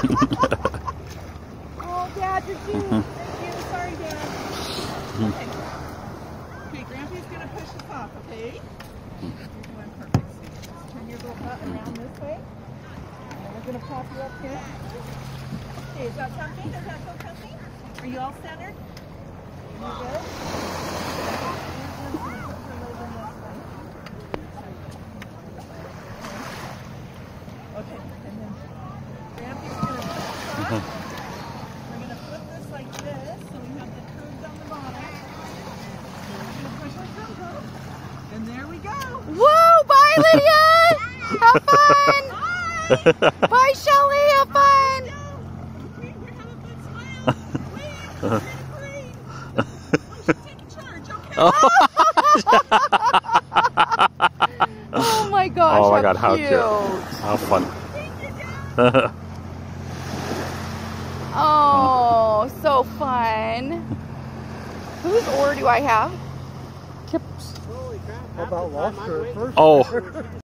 Oh, Dad, you're cute. Thank you. Sorry, Dad. Okay. Okay, Grampy's going to push us off, okay? You're doing perfect. So just turn your little butt around this way. And we're going to pop you up here. Okay, is that comfy? Does that feel comfy? Are you all centered? You good? Okay, and then Grampy's going to push us off. We're going to flip this like this, so we have the curves on the bottom. We're going to push ourselves up. And there we go. Whoa! Bye, Lydia! Have fun! Bye! Bye, Shelly! Have fun! We're having fun. Smile. Wave. Great. We should take charge, okay? Oh my gosh! Oh my God! How cute! How fun! Oh, so fun! Whose oar do I have? Chips. How about lobster at first? Oh.